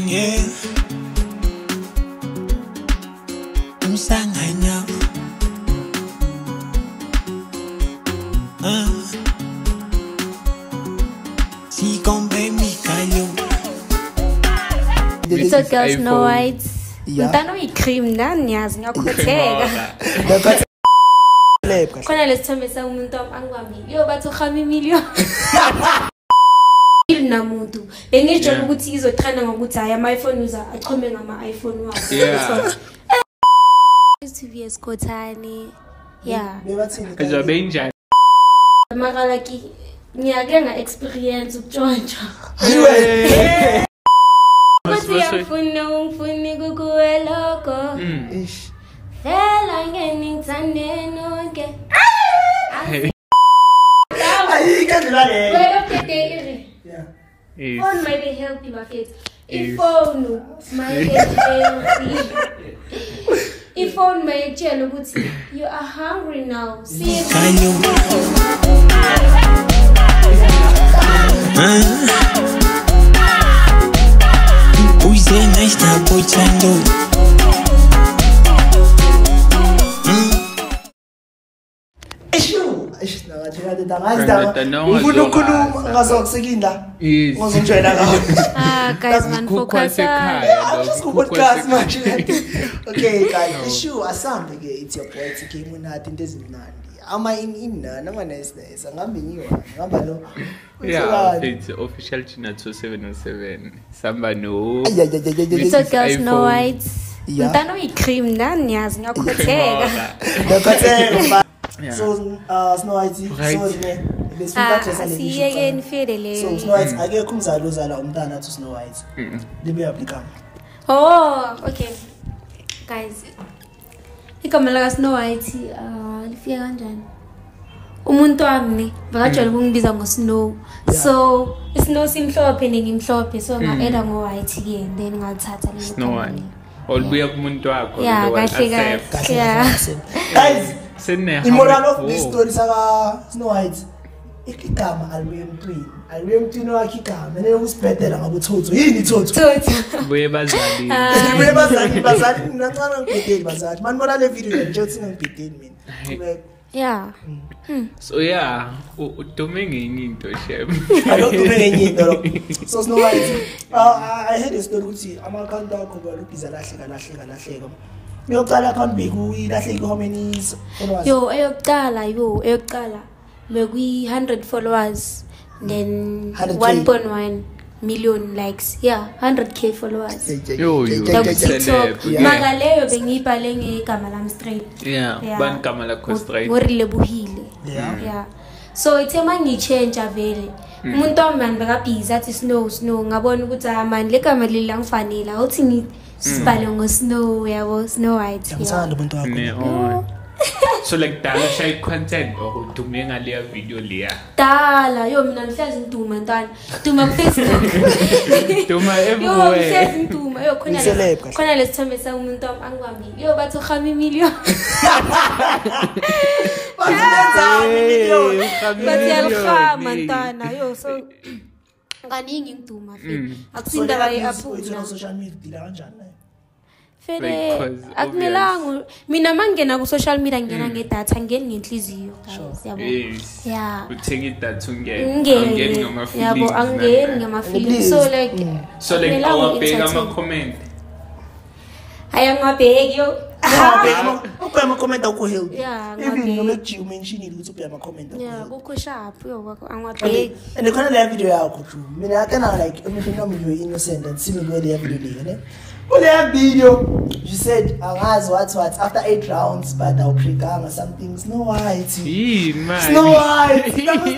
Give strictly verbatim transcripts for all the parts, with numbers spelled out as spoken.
yeah. I'm sang I know. Uh. She gon' pay me, Kayo. It's a girl Snow White. Ntano i-cream naniyazi ngiyakhotheka. Khona lesithembisa umuntu angwami. Yo bathi ukhama imillion. Namuntu bengijola ukuthi izotrenda ngokuthi hayi ama iPhone user achome ngama iPhone wakho. Yeah. Used to be a skhothane. Yeah. Ezobe injani? Makala ki ngiyake nga experience ukutshontsha. Mase yafuna ungifuni kukuweloko. Ish. Fela ngeningithande nonke. Yes. Phone might be healthy, but if phone might be healthy. If phone might tell you you are hungry now. See. Who's the nice now, boy, Chando? Ish na ngathi ngathi ngazidanga ufuna ukukhuluma ngazokusekinda ngozojoyina ngawo Ah guys man focus podcast manje. Okay guys, issue asambe ke it's your boy Teekay monati into ezimnandi ama in in na nga nice nice ngambe nyiwa ngamba lo yeah it's official China two seven oh seven samba no it's a girl Snow White ntano i-cream naniyazi ngiyakhotheka ngiyakhotheka. So, uh, Snow White, so ne, besifunda class siyekeni fedele. So Snow White akekho umzali ozala umntana to Snow White. Libe applicant. Oh, okay. Guys. Igama la Snow White uh lifika kanjani? Umuntu wami bakajwayele ukungibiza ngoSnow. So, iSnow simhlophe ngimhlophe so nga-add ngo white ke then ngathatha le Snow White. Olubuya kumuntu wakho lo kahle kahle. Yeah. Guys, the moral of this story saka Snow White igama alibuye emntwini alibuye emntwini wakhe igama nene usibhedela ngabuthotho yini thotho thotho buye bazali buye bazali bazali nancane ngibhedeli bazali manje bona le video nje uthi ngibhedeli mina yeah so yeah udume ngenye into shem ayodume ngenye into so Snow White uh, I heard a story ukuthi ama account akho balubhiza lahleka lahleka lahleka Yoqala account beku ilahleki how many followers? Yo eyoqala yo eyoqala bekuyi one hundred followers then one point one million likes. Yeah, one hundred K followers. Yo yo TikTok. Magaleyo bengibhale ngegama lami straight. Yeah, ban gama lakho straight. Ngorile buhile. Yeah. Yeah. So ithe manje change vele. Umuntu wami bekabhizi athi Snow Snow ngabona ukuthi ah man le gama leli langifanele awuthi ngi sibale ngoSnow yabo Snow White. Ngithanda umuntu wakho. So like dala shay content or dume ngale video leya. Dala yo mina ngihlezi ngiduma ntana. Duma Facebook. Duma everywhere. Yo ngihlezi ngiduma yo khona khona lesithembisa umuntu angwami. Yo bathi ukhama imillion. Bathi imillion. Bathi alkhama ntana yo so nganingi ngiduma fe akusinda bayi aphula social media dila kanjani fele akumelanga mina mangena ku social media ngena ngedatha ngeni ngenhliziyo guys yabo yeah uthenga idatha ungena angeni ngama feelings yabo angeni ngama feelings so like so like awabheka ama comment ayangabheki yo ubheka ama comment akho healthy yeah even noma ejim mention ukuthi ubheka ama comment akho yeah kukho sharp yo kwakho angabheki and khona le video yakho ju mina akana like umuntu nami you innocent and see me go le video le Ule video, you said, "Angazi what what after eight rounds, but I'll pre-gang or something." Snow White. Hey man. Snow White.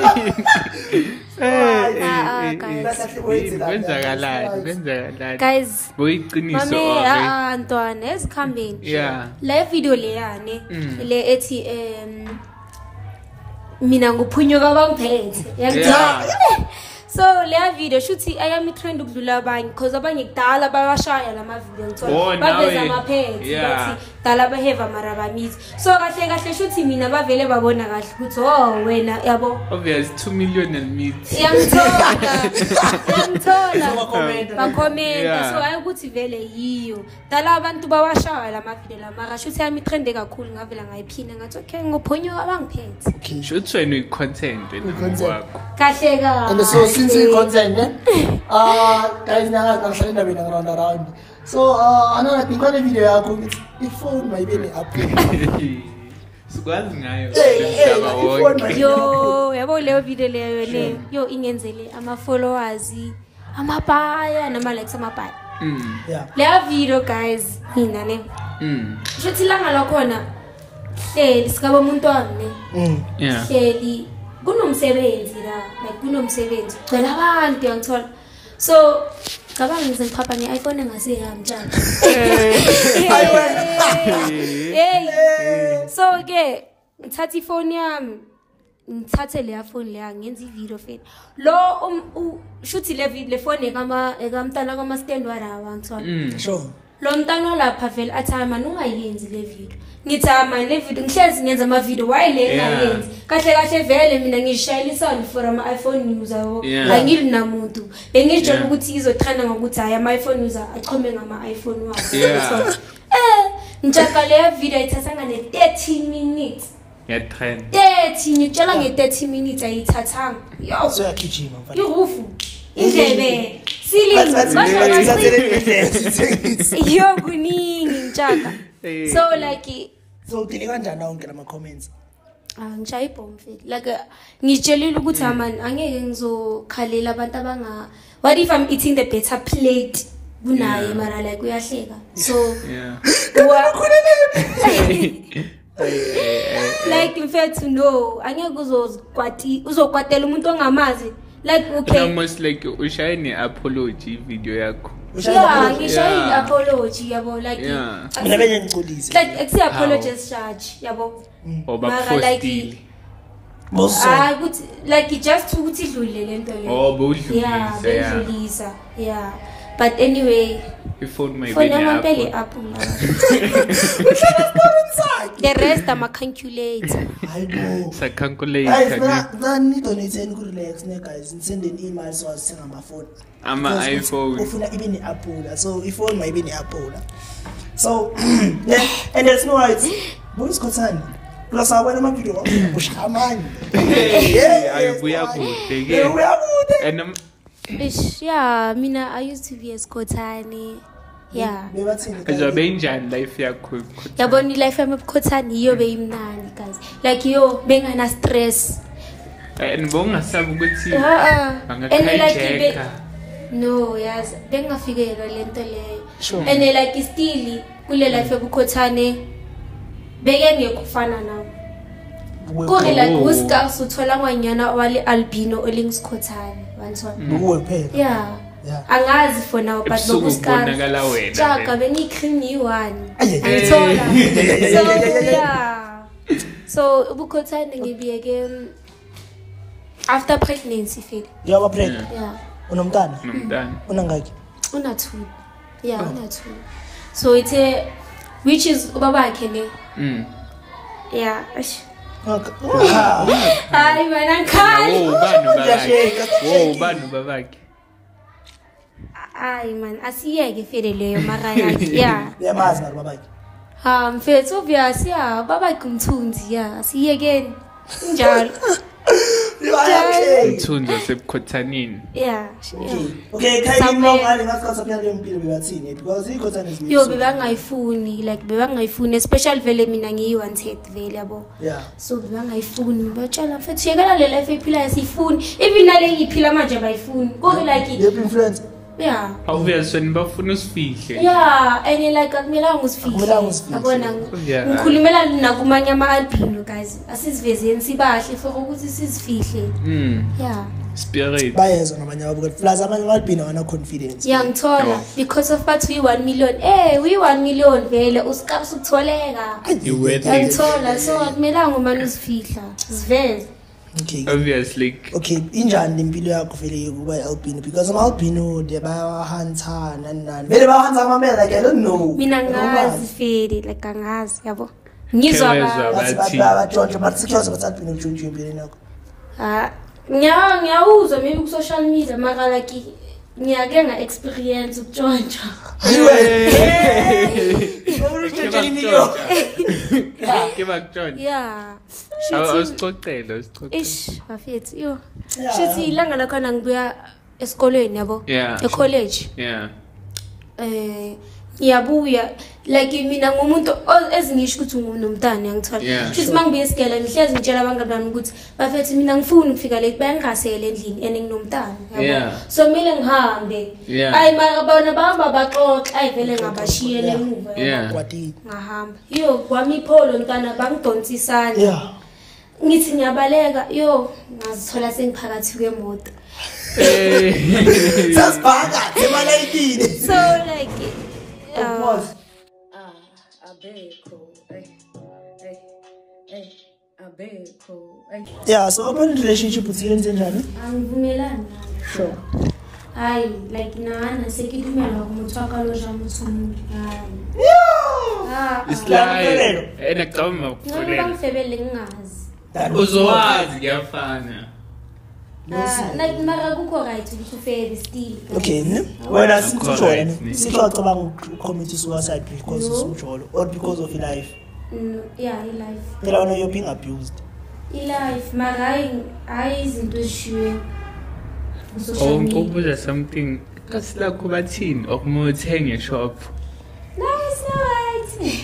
Guys, boyiqiniso ah Antwana esikhambeni. Yeah. Le video le yane le ethi em mina nguphunyuka bangiphethe. Yakuthiwa So leya video shuthi ayami trend ukudlula abanye because abanye kudala bayashaya lama video ngithola baveza amapets bathi dala behave amarabamizi so kahle kahle shuthi mina bavele babona kahle ukuthi oh wena yabo obvious two million and meat yangithola yangithola ba comment so ayukuthi vele yiyo dala abantu bawashaya lama video lama shuthi ayami trend kakhulu ngavela ngayiphina ngathi okay ngophonyo abangiphethe okay shuthi wena uyi content wena kahle ka and so since we content eh uh guys now I'm showing them around around so uh another thing on the video yakho ukuthi iphone maybe upload sikwazi ngayo yo yabo leyo video leyo le yo ingenzele ama followers amabhaya nama likes amabhaya mm yeah leyo video guys mina ne mm shothi langa lakhona hleli sikaba umuntu wami mm yeah hleli kunomsebenzi la like kunomsebenzi cela abantu yangithola so cabanga ngizengipapa nge-iPhone engasiyami njalo hey so ke ngithatha ifoni yami ngithathe leya phone leya ngenza ivideo fela lo shuthi le video le phone ekama ekamntana kwama stand warawa ngithola sure lo mntana lapha vele athama ungayenzi le video ngithama le video ngihlezi ngenza ama video why le ngayenzi kahle kahle vele mina ngishayisana for ama iPhone user angili namuntu bengijolo ukuthi izothanda ngokuthi hayi ama iPhone user achome ngama iPhone wabo eh ngitshaka le video ithatha ngane thirty minutes ya trend thirty ngitshela nge thirty minutes ayithathanga yo so yakijima mfana irufu indebe ceiling yo kuningi ngitshaka so like so udile kanjani wonke lama comments ah ngishaya ibomb feel like ngitshelile ukuthi amani angeke ngizokhalela abantu abanga what if I'm eating the better plate kunaye mara like uyahleka so yeah like in fact to know angeke uzokwati uzokwatela umuntu ongamazi like okay almost like ushaya ne apology video yakho yeah ngishaya apology yabo like mina benye ngiculise like ex apologies charge yabo obakufostile boso ah ukuthi like just ukuthi idlulile lento le oh bodlulisa yeah bodlulisa yeah but anyway iphone maybe for ne now pele apple the rest I'm a calculator I go sa calculate guys na ni donate ku relax ne guys send an email so asenga ama phone ama iPhone ufuna ibe ni apple so iphone maybe ni apple so yeah and there's no right boys kotsani plus awena ama video bushamani yeah ayibuya kude ke and ish yeah mina I used to be a skhothane yeah bebathini benjani life yakho yabona life yami ebuKhothani iyo beyimnandi guys like yo bengana stress and bongasabi ukuthi angakayijeka no yazi bengafikela lento leyo and like still kule life ebuKhothane beke ngekufana nawo kuri like uska suthola ngwanyana wale albino olingskhothane wantona kuwe phela yeah angazi for now but lokubonakala wena chaka bengikhrini one ngithola so yeah so ubuKhothane ngibiyeke after pregnancy feel yaba pregnant yeah unomntana unomntana unangaki una two yeah una two so it's a which is ubabakhe ne mm yeah hayi wena khali oh banu babakhe oh banu babakhe ay man asiyeke fele leyo mara yeah yamazi ngalo babakhe ha mfethu obvious yeah babakhe umthunzi yeah asiyekeni njalo umthunzi sebuKhothaneni yeah okay khaya ngingongani ngasikhathi phela lempilo bebathini because iKhothane is yo bebangayifuni like bebangayifuni especially vele mina ngiyi-wanted vele yabo yeah so bebangayifuni batshela mfethu yekela le life ephila yasifuni even nale ngiphila manje bayifuni kube like influence yeah obvious when bafuna usifihle yeah and like akumelanga usifihle yabona ngikhulumela nakumanye ama-albino guys asisivezeni sibahle for ukuthi sizifihle mm yeah spirit bayezwa nabanye abo plus abanye abalibina wana confidence yeah ngithola because of but we one million eh we one million vele usikapsa ukutholeka you wait ngithola so akumelanga uma uzifihla siveze Okay. Obviously. Okay, injani impilo yakho vele kuba albino because ama albino they bayahunta nani nani. Vele bayahunta amamela like I don't know. Mina ngazi feli like angazi yabo. Ngizwa Ngezwa ba. bathi. Abatshontsha but sikhoza bathi albino ntshontsha empilweni yakho. Ah, nya ngiyawuzwa maybe ku social media maka like ngiyake nga experience ukutshontsha. Yeah. Awusixoxela, usixoxela. Ish, bafethu. Yo. Shithi ilanga lakhona ngibuya esikolweni yabo. Yeah. E college. Yeah. Eh ngiyabuya like mina ngumuntu ezingisho ukuthi ngunomntana ngithola. Shithi mangibuya esigela ngihlezi ngitshela abangani bami ukuthi bafethu mina ngifuni ukufika late bayangasele endlini ene nginomntana yabo. So kumele ngihambe. Ayi mara bona bahamba baxoxa ayivele ngabashiyele emuva. Yeah. Ngahamba. Yo kwami ipholo ntana bangidonsisana. Yeah. Ngithi ngiyabaleka yo ngazithola sengiphakathi kwemoto. Eh. Sasibhaka emalayitini. So like uh, Ah, abekho. Hey. Hey. Hey. Abekho. Hey. Yeah, so open relationship with you njani? angivumelani. Sure. Hayi like nana sekidumela umuntu akalosha umuntu umuntu. Hayi. Yeah. Ah. It's like ena kama Ngoba bangifebele ngingazi. uzowazi kuyafana. Ah, like mara kukho right ukuthi ufebe still. Okay, ne? Wena sitshona, sitshona cabanga ucommit suicide because usumjolo or because of your life. No, yeah, in life. Phela wena you're being abused. In life mara hayi hayi izinto ezishiwe. Oh, ngokubuza something kasilakho bathini okumuthenga shop. Nice, right.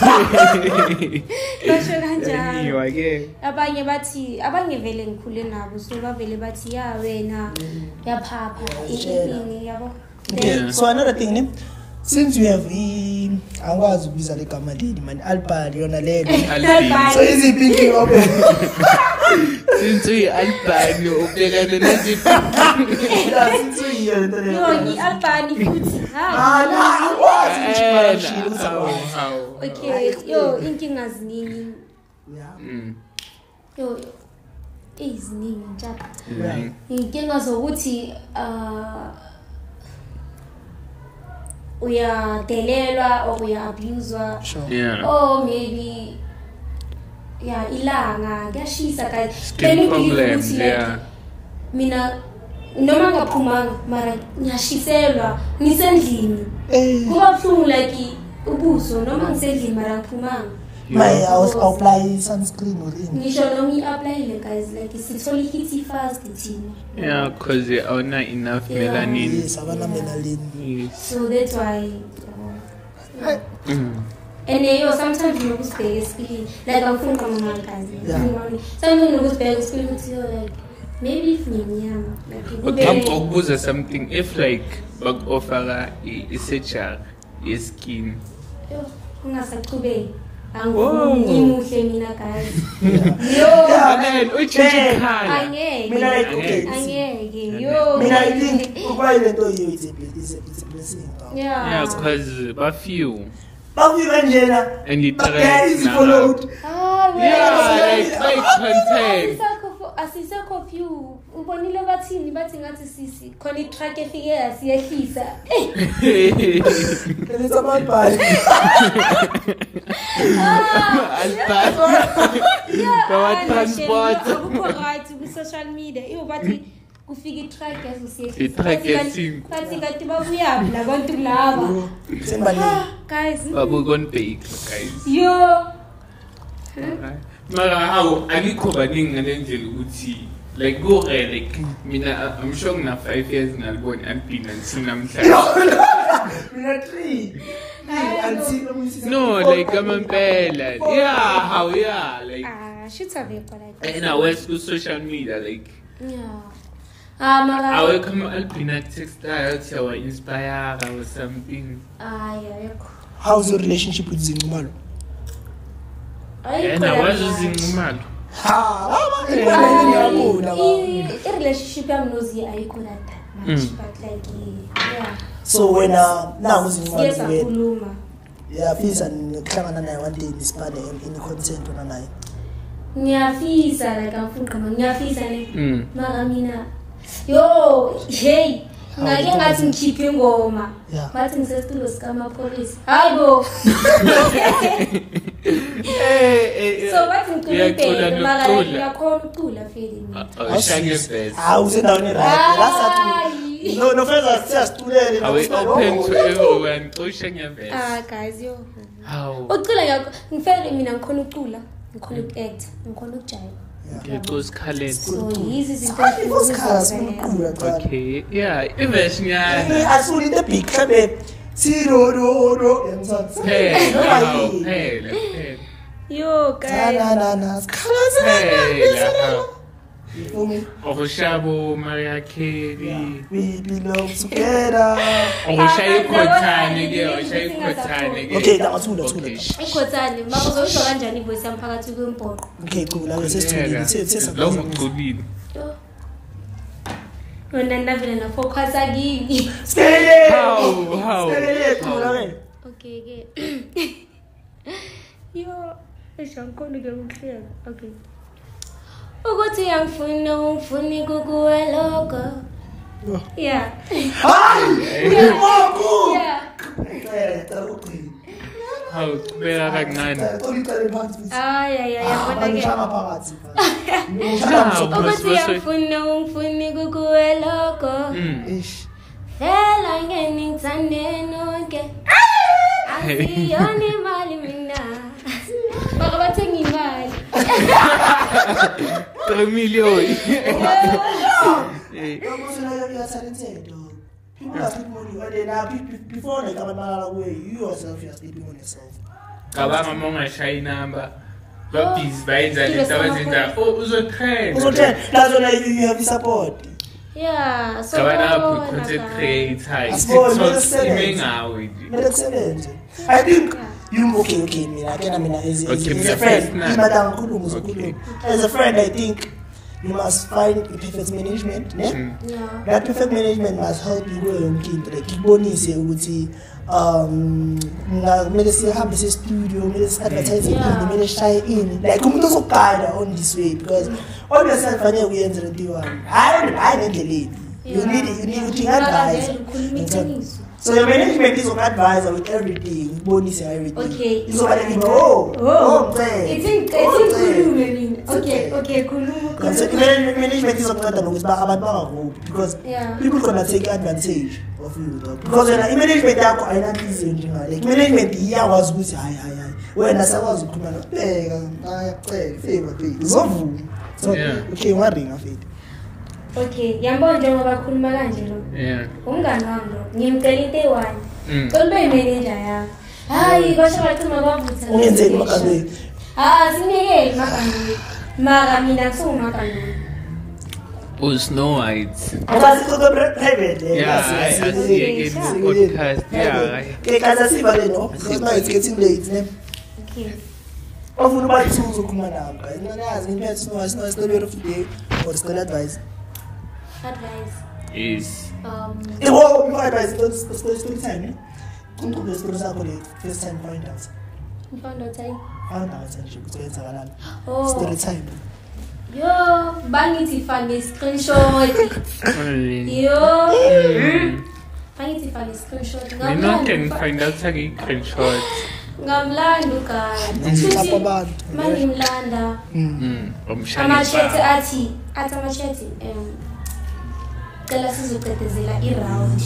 Basho kanjalo. Yiwa ke. Abanye bathi abanye vele ngikhule nabo so bavele bathi ya wena yaphapha iningi yabo. Okay, so another thing, ne? Since you have I angwazi ukubiza le gama leli man albali yona lelo. So is it picking up? Since we albani ubhekane neziphi? Yeah, since we here into the. Yo, ni albani futhi. Ah, Ha. nah, what? Chimashilo How? usaba. How? Okay, yo inkinga ziningi. Yeah. Mm. Yo iziningi njalo. Yeah. Inkinga zokuthi uh uyadelelwa or uyaabuswa. Sure. Yeah. Oh maybe yeah ilanga kuyashisa guys. Skin problems, yeah. Mina noma ngaphumanga mara ngiyashiselwa ngisendlini. Eh. Kuba buhlungu like ubuso noma ngisendlini mara ngiphumanga. My I was apply sunscreen within. Ngisho noma i-apply guys like sithola i-hit fast thina. Yeah, because they are not enough melanin. Yes, abana melanin. Yes. So that's why uh, Mm. and uh, yo sometimes you know sibheke skin like angifuni kama guys. Yeah. Sometimes you know sibheke skin ukuthi like maybe if nginyama like Okay, ngokubuza something if like bak offer a surgery skin. yo ungasaqhubeki Wow. angimuhle mina guys. Yo Man, utshintshe ikhala. angeke Mina like okay. angeke yo Mina I think ukuba lento yiyo it's a it's a it's a blessing. yeah Yeah, because ba few Bafika njena. and it Guys followed. ah Yeah, like like content. asisekho few ubonile bathini bathi ngathi sisi khona i-truck efike yasiyehlisa It's about bad. Bawa transport. akukho right ku-social media iyo bathi kufika i-truck yasosiyehlisa I-truck yesinkwa. bathi kanti babuyaphi labantu laba Sembali. guys Babu gon bake guys. yo Mara how angikho baningi ngalendlela ukuthi like go like mina I'm sure na five years ngalibona alpine until namhlanje. Mina three. Until No, like amampela. Yeah, how yeah, like ah shit avekho like and I was to social media like yeah ah I mara will come alpine textile to inspire or something. ah yekho how's your relationship with Zingumalo? And I was using Umalo. Ha, ngiyabona. I-relationship yami nozi ayikho that much but like yeah So when uh now Zingumalo yes when akhuluma yeah fisa ngihlangana naye one day nisipane in content ona naye. ngiyafisa like angifuni qhama ngiyafisa le Mm. mara mina yo hey ngake ngathi ngikhiphe ingoma Yeah. bathi ngisesitulo sikamapolisi hayibo Eh, so bathi ngicula Uyacula ibheke mara nokucula. ngiyakhona ukucula feli mina Awushaya ngebest. Hawu usendaweni right. Lasa Hayi. no no further siyasitulele. Awe open to everyone. Awushaya ngebest. ah guys yo Hawu. ucula ngiyakho ngifele mina ngikhona ukucula ngikhona ukuact ngikhona ukujayiva Ngicos Khaled. so yizi izinto Hayi isikhala sikuqula cha. Okay. Yeah, iversion yana. Ni asuli the big cabe. Siro ro ro yenzatsa. Hey, hawu, phela, phela. yo guys Na na na. Sikhala Phela, hawu. sikuqula. Okushabo Maria Carey. We belong together. Okushaya ikhothane ke, okushaya ikhothane ke. Okay, dangathula thula. Okay. ikhothane mama uzosho kanjani ivoice yami phakathi kwempoko Okay, cool. La sesithulile. Sesisa. Lo ngicubile. yona ndavela na focus akini Skele. Hawu, hawu. Skele khula ke. okay ke yo eshankoni ke ukuhleka okay ukuthi angifuni ungifuni kukuwe lokho yeah Hayi! Moku! yeah Eh, taruqini. Hawu, kubeka kancane. Ulicale phansi futhi. ay ay ay Ah, yabona ke ngishaya phakathi. Hawu, ukuthi bose- angifuni ungifuni kukuwe lokho Mm. Ish. Vela ngeningithande nonke asiyona imali mina baka bathenga imali three million. Eh, Yakusela you are talented dog. People are sleeping on you and then now be- before they come and malala away, you yourself you are sleeping on yourself. Cabanga uma ungashaya inamba. Babhizi bayenza lento abazenza. Oh, uzotrend. Uzothe lazona you you have support. yeah so Cabanga bona, apho content guys. creator. Asibone, TikTok mele ime ngawe nje. Mele kusebenze. I think you okay okay mina kena mina as, as, Okay, as mina a friend personal. imadanga khuluma Okay. uzokhuluma. As a friend I think you must find a perfect management, ne? Mm. yeah That perfect management must help you grow your kid like ibonise ukuthi um nga kumele sihambe se studio kumele si advertise Yeah. in kumele shaye in like umuntu ozoguide on this way because obviously kufanele uyenze lento yiwani hayi hayi ngendleleni you Yeah. need you need to advise ukhuluma iqiniso so your management is advise with everything ibonise everything Okay. izoba like oh oh mcela it's in it's inkulumo mina okay okay khuluma Because khuluma management is not nokuthi ba abantu bangakubi because Yeah. people gonna take advantage of you dog. Because wena i-management yakho ayinanhliziyo njengale like management iyakwazi ukuthi hayi hayi hayi wena sakwazi ukukhuluma nobheka ayacela favor please uzovuma so Yeah. okay ungaringa fethu okay yambona njengoba khuluma kanje lo Yeah. umngani wami lo ngimcela into eyi-one Mm. tolube manager yami hayi kwasho bacima kwavutha ungenzeni makandweni ah sinikeli makandweni mara mina ngisungumagandweni Oh, Snow White. ngoba sixoxe private eh, Yeah, asi- I, I asi- see again Yeah. podcast. Yeah. I- okay guys asiva le no because now it's getting late ne okay ofuna uba two uzokhuluma nabo guys nanazi ngiphethe sino sino story of the day or story advice advice Yes. um Ebo, before advice, don't story story time, eh? Kuntu the story sakho le first time find out. mfando tayi Find out nje ukuthi kwenzakalani. oh Story time. yo bangithi fake screenshot Only. yo bangithi fake screenshot Mina can ngamlando find out again screenshot. ngamlando guys Lapho abantu. mangimlanda Mm. amasheti athi athi amasheti um cela sizoqedezela i-round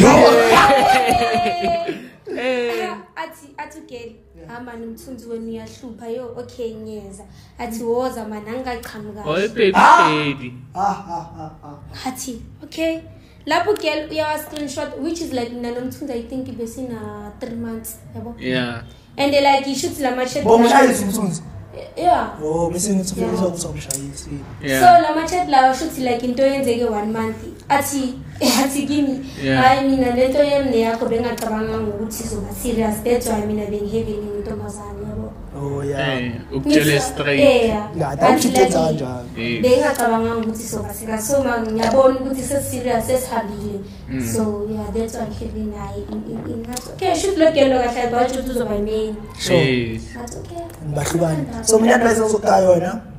athi athi ugeli hamba nomthunzi wenu uyahlupha yo okay ngiyeza athi woza mana angaqhamuka Oh, baby lady. Ah ah ah ah. athi okay lapho ugeli uyawa screenshot which is like mina nomthunzi I think besina three months yabo Yeah. and they like you shoot la masheti Bo mshayisi umthunzi. yeah Oh, bese ngithi Yeah. ufuna ukuzomshayisi. Yeah. so la machati lawa shuthi like into yenzeke one month athi athi kimi Yeah. hayi mina lento yemne yakho bengacabanga ukuthi izoba serious that's why mina bengihevele intombazane yabo Oh yeah. Hey, ukutshela straight. yeah Yeah, that should get kanjani. Yes. bengacabanga ukuthi izoba serious so ma ngiyabona ukuthi seserious sesihambile Mm. so yeah that's why ngihevele naye ngathi okay shoot lo gelo kahle bathi uzoba main Sure. Yes. ngathi okay Bahlukane. So mina advice ngizokaya yona.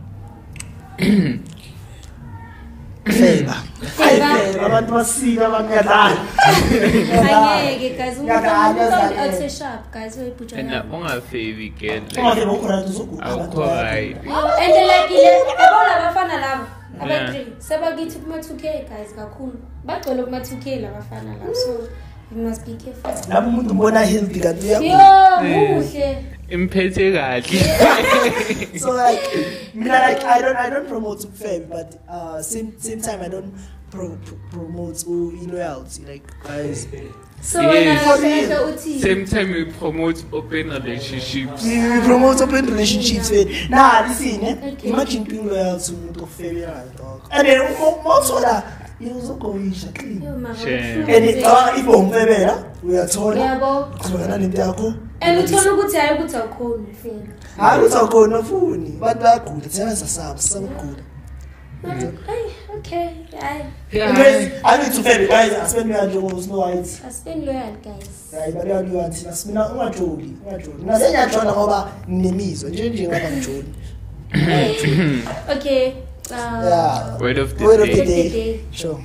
Favor. Favor. Abantu basika abangiyadlala. Angeke guys, Ngiyadlala, umuntu ngiyadlala. awuse sharp guys, uyibhuja. And ungafevi girl. Ungabe ukhona uzoguqa. Awukho right. And like ile ebona abafana labo. Aba three. Sebakithi kuma two K guys kakhulu. Bagcwele kuma two K labafana labo. So you must be careful. Lapho umuntu umbona healthy kanti Yo, uyakhula. muhle. Imphethe kahle. So like, me like I don't I don't promote fame, but uh same same time I don't pro, pro, promote loyalty. Like guys, So Yes. wena usenza uthi Same time we promote open relationships. we, we promote open relationships. With nah, listen, eh? Okay. Imagine being loyal to umuntu ofame dog. And then also that you also go clean. Yo, mama, Shame. true. And it, uh, if umfemela, uyathola. Yabo. Kuzobana lento yakho. And uthola ukuthi hayi ukuthi awukhona ufeni. Hayi uthakona ufuni. Abantu bayagula, thina sasaba, sisabagula. Hey, okay. Hayi. Because I need to fail guys, I spend me a job with no whites. I spend loyal guys. Hayi bali yaluwa thina simina ungajoli, ungajoli. Mina senyajona ngoba nginemizwa nje nje ngoba ngijoli. Okay. Uh, Yeah. Word of the Word of day. the Word of the day. day. Sure.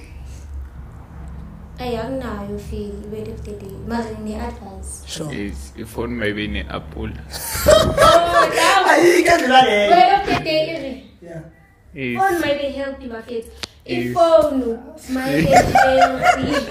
Ay, anginayo feel word of the day. Manje ngine-advice. Sure. Is ifone maybe ne apple. Oh, damn. Ayikandla le. Word of the day iri. Yeah. Is Phone might be healthy, bafethu. Yes. Iphone might be healthy.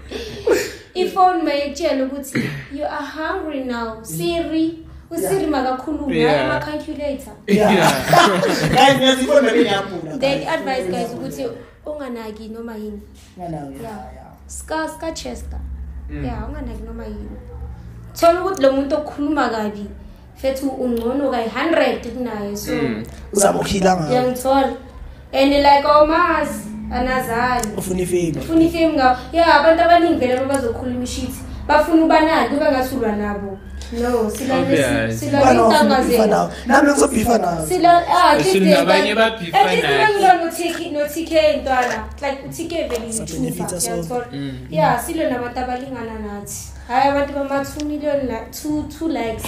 Iphone mayitshela ukuthi you are hungry now. Siri. Usiri makakhuluma Yeah. ama calculator. Yeah. Guys, ngiyazibona bene yaphula. They advise guys ukuthi unganaki noma yini. Ngana Yeah. yeah. Ska ska Chester. Yeah, unganaki noma yini. Thola ukuthi lo muntu okhuluma kabi fethu ungcono kayi one hundred kunaye. So Uzama ukukhila ngayo. yangithola. And like awumazi anazali. Ufuna ifame. Ufuna ifame ngawo. Yeah, abantu abaningi vele bazokhuluma ishit. Bafuna ubanani kube ngasulwa nabo. No, sila Obvious. sila Bana ufuna intanga ukubifa zenu. nawo. Nami ngizobhifa nawo. Sila ah Sinabanye babhifa nathi. nathi. No T K no T K ntwana. Like T K vele benefits yithuba. us all. Yeah, silo nabantu abalingana nathi. Hayi abantu bama two million la two two likes.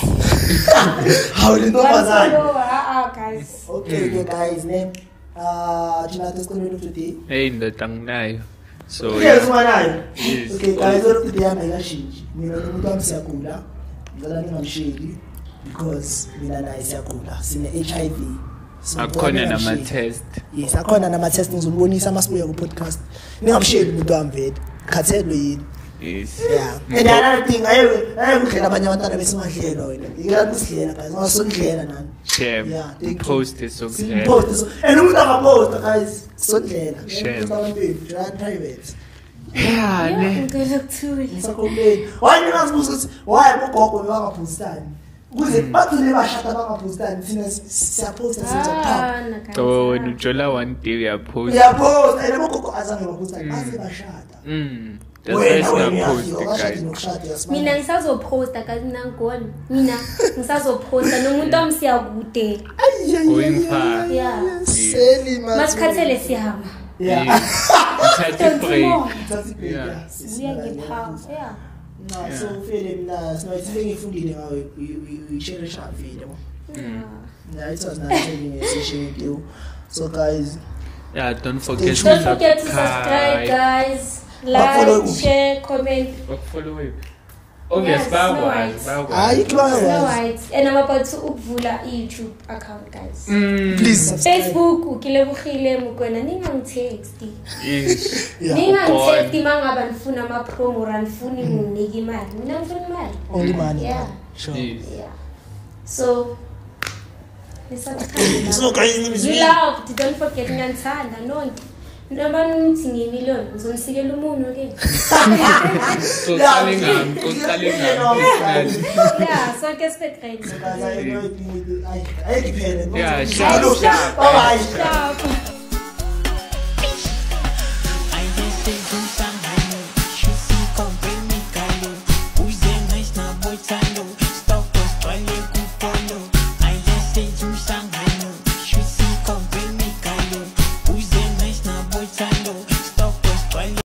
Hawu le One ntombazane. follower, ah ah guys. Okay, okay guys, ne. Ah, jina testimony of today. Hey ndoda nginayo. So Yes, umanayo. Yes. Okay, guys, word of the day yami ayikashintshi. Mina nomuntu wami siyagula. Ngicela ningamsheli because mina naye siyagula. Sine H I V. So, akhona nama ningamsheli. test. Yes, akhona nama test ngizobonisa masibuya ku podcast. Ningamsheli umuntu wami vele. Khathelwe yini? Is Yeah. And another thing, ayo ayo kudlela abanye abantwana besingadlela wena. Ngikela kusidlela guys. Ngasondlela nani. shame. Yeah, thank you. Post it so clear. Simpost so. And umuntu akapost guys. Sondlela. Shame. Abantu run private. Yeah, Yeah, ne. ngeke kuthule. Ngisacomplain. Why ningazibuza ukuthi why ugogo bangapostani? Ukuze bathule bashata bangapostani thina siyaposta senza Ah, pop. na guys. So when you jola one day we are post. Uyaposta and ugogo azange bapostani base bashata. Mm. That's why Wena it's wena not post uyafika washada guys. nokushada Mina yasimama. ngisazoposta kazi nangona. Mina ngisazoposta nomuntu wami siyakude. Going far. Yeah. Seli man. Masikhathele sihamba. Yeah. It's a break. That's it. Yeah. Uya ngipha. Yeah. No, so ufele mina sinayithile ngifundile ngawe uyi-cherish vile. Mm. Yeah, it was nice having a session with you. So guys, Yeah, don't forget to Don't forget to subscribe guys. Bafollow- Like, share, comment. Follow it. Obvious, Yes, bow no wow, worries. bow wow. ah, you Snow clever. White. And I'm about to ukuvula YouTube account guys. Mm. Please subscribe. Facebook ukilebugile mukona ningangitexti. Yes. Yeah. Ningangitexti mangaba nifuna ama promo ra nifuni nginike imali. Mina ngifuna imali. Only money. Yeah. Sure. Yes. Yeah. So nisubscribe. So guys, name is You me. loved, don't forget ngiyanthanda nonke. Noma nithi ngimiliyoni ngizonisikela umuntu ke. So calling am, so calling am. Yeah, sonke sibegrade. Guys, I know it. I I depend. Yeah, sharp, sharp. Bye bye. Stop.